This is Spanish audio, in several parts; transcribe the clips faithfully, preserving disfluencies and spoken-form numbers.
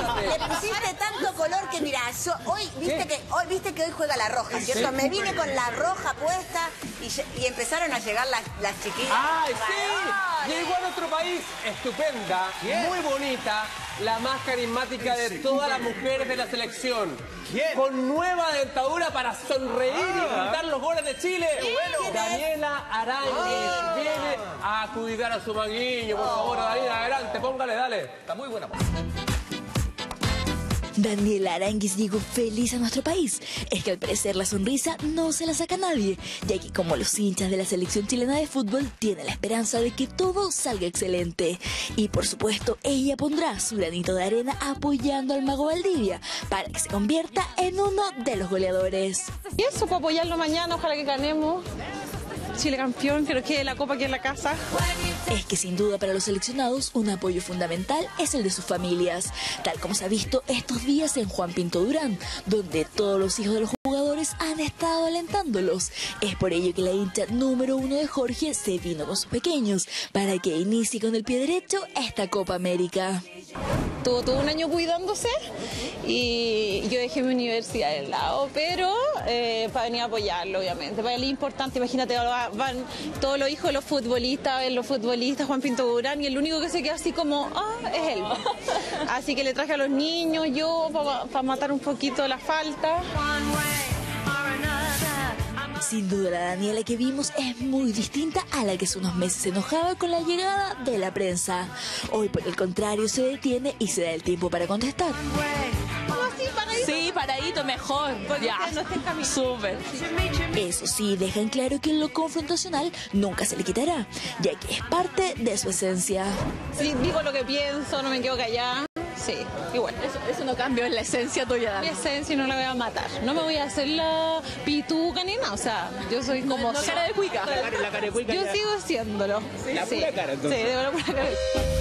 Le pusiste tanto color que mira, yo hoy viste que hoy viste que hoy juega la roja, ¿cierto? ¿Sí? Me vine con la roja puesta y, y empezaron a llegar las, las chiquillas. ¡Ay, sí! Llegó a nuestro país, estupenda, ¿Quién? Muy bonita, la más carismática de todas las mujeres de la selección. ¿Quién? Con nueva dentadura para sonreír ah, y gritar los goles de Chile. Bueno. Daniela Aránguiz ah. viene a cuidar a su manguillo. Por favor, Daniela, adelante, póngale, dale. Está muy buena. Daniela Aránguiz llegó feliz a nuestro país. Es que al parecer la sonrisa no se la saca nadie, ya que como los hinchas de la selección chilena de fútbol tienen la esperanza de que todo salga excelente. Y por supuesto ella pondrá su granito de arena apoyando al Mago Valdivia para que se convierta en uno de los goleadores. Y eso, para apoyarlo mañana, ojalá que ganemos. Chile campeón, creo que la copa aquí en la casa. Es que sin duda para los seleccionados un apoyo fundamental es el de sus familias, tal como se ha visto estos días en Juan Pinto Durán, donde todos los hijos de los jugadores han estado alentándolos. Es por ello que la hincha número uno de Jorge se vino con sus pequeños para que inicie con el pie derecho esta Copa América. Tuvo todo un año cuidándose y yo dejé mi universidad de lado, pero eh, para venir a apoyarlo, obviamente. Para él es importante, imagínate, van todos los hijos de los futbolistas, los futbolistas, Juan Pinto Durán, y el único que se queda así como, ah, es él. Así que le traje a los niños, yo, para pa matar un poquito la falta. Sin duda la Daniela que vimos es muy distinta a la que hace unos meses se enojaba con la llegada de la prensa. Hoy por el contrario se detiene y se da el tiempo para contestar. Sí, paradito, mejor. Ya, no súper. Eso sí, dejan claro que lo confrontacional nunca se le quitará, ya que es parte de su esencia. Sí, digo lo que pienso, no me quedo callada. Sí, igual. Eso, eso no cambia en la esencia tuya, Dani. Mi esencia no la voy a matar. No me voy a hacer la pituca ni nada. O sea, yo soy como... No, no cara de cuica. La, la cara de cuica. Yo ya. Sigo siéndolo. ¿Sí? La pura cara, entonces. Sí, de la pura cara.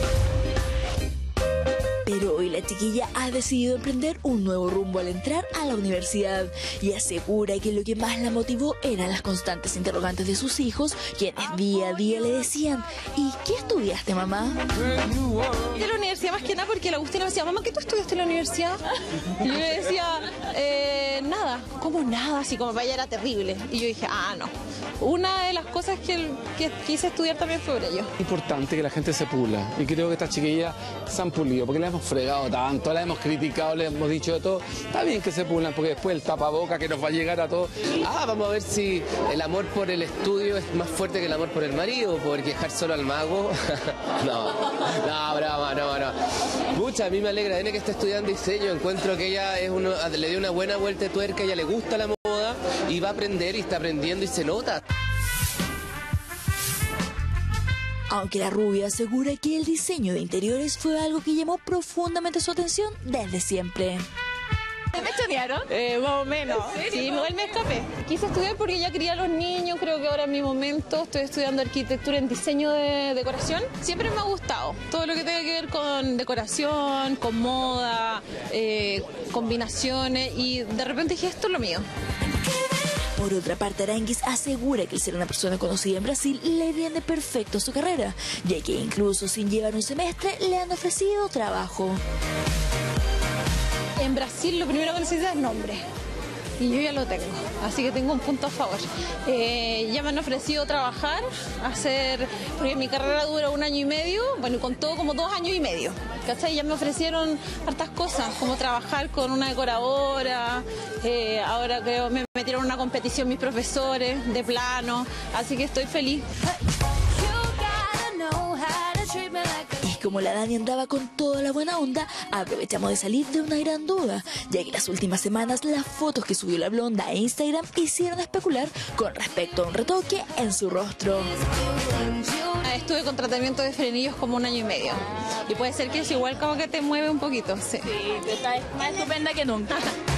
Pero hoy la chiquilla ha decidido emprender un nuevo rumbo al entrar a la universidad y asegura que lo que más la motivó eran las constantes interrogantes de sus hijos, quienes día a día le decían, ¿y qué estudiaste, mamá? De la universidad más que nada porque la Agustina me decía, mamá, ¿qué tú estudiaste en la universidad? Y yo le decía, eh, nada, ¿cómo nada? Así como para ella era terrible. Y yo dije, ah, no. Una de las cosas que, que quise estudiar también fue por ello. Es importante que la gente se pula y creo que estas chiquillas se han pulido porque la hemos fregado tanto, la hemos criticado, le hemos dicho de todo. Está bien que se pulan porque después el tapaboca que nos va a llegar a todos. Ah, vamos a ver si el amor por el estudio es más fuerte que el amor por el marido, por dejar solo al mago. No, no, brava, no, no. Pucha, a mí me alegra, N que está estudiando diseño, encuentro que ella es uno, le dio una buena vuelta de tuerca, ella le gusta la moda y va a aprender y está aprendiendo y se nota. Aunque la rubia asegura que el diseño de interiores fue algo que llamó profundamente su atención desde siempre. ¿Te me chonearon? Eh, más o menos. Sí, igual me escapé. Quise estudiar porque ya quería a los niños, creo que ahora es mi momento. Estoy estudiando arquitectura en diseño de decoración. Siempre me ha gustado todo lo que tenga que ver con decoración, con moda, eh, combinaciones, y de repente dije, esto es lo mío. Por otra parte, Aránguiz asegura que el ser una persona conocida en Brasil le viene perfecto a su carrera, ya que incluso sin llevar un semestre le han ofrecido trabajo. En Brasil lo primero que necesitas es nombre, y yo ya lo tengo, así que tengo un punto a favor. Eh, ya me han ofrecido trabajar, hacer, porque mi carrera dura un año y medio, bueno, con todo como dos años y medio, ¿cachai? Ya me ofrecieron hartas cosas, como trabajar con una decoradora, eh, ahora creo me metieron en una competición mis profesores de plano, así que estoy feliz. Y como la Dani andaba con toda la buena onda, aprovechamos de salir de una gran duda, ya que las últimas semanas las fotos que subió la blonda a Instagram hicieron especular con respecto a un retoque en su rostro. Estuve con tratamiento de frenillos como un año y medio, y puede ser que es igual como que te mueve un poquito. Sí, sí, está más estupenda que nunca.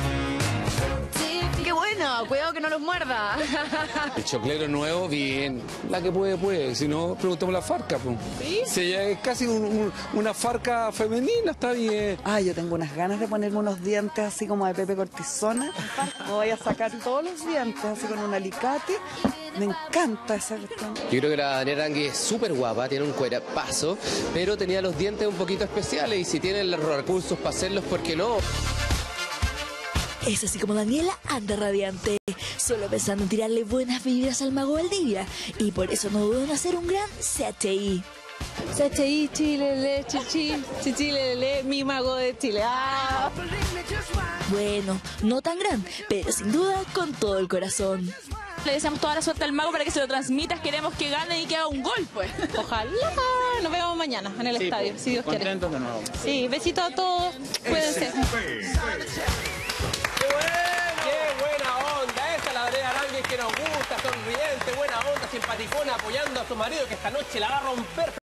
¡Qué bueno! Cuidado que no los muerda. El choclero nuevo, bien. La que puede, puede. Si no, preguntamos la farca. Pues. ¿Sí? Si ella es casi un, un, una farca femenina, está bien. Ah, yo tengo unas ganas de ponerme unos dientes así como de Pepe Cortisona. Me voy a sacar todos los dientes así con un alicate Me encanta esa cuestión. Yo creo que la Daniela Arangui es súper guapa, tiene un cuerpazo, pero tenía los dientes un poquito especiales y si tienen los recursos para hacerlos, ¿por qué no? Es así como Daniela anda radiante, solo pensando en tirarle buenas vibras al mago Valdivia, y por eso no dudó en hacer un gran C H I. C H I, Chile, le, chichi, chichile, le, mi mago de Chile. ¡Ah! Bueno, no tan gran, pero sin duda con todo el corazón. Le deseamos toda la suerte al mago para que se lo transmitas. Queremos que gane y que haga un gol, pues. Ojalá. Nos vemos mañana en el sí, estadio, si Dios quiere. De nuevo. Sí, besitos a todos. Cuídense. ¡Qué buena onda! Esa es la Daniela Arangui que nos gusta, sonriente, buena onda, simpaticona, apoyando a su marido que esta noche la va a romper.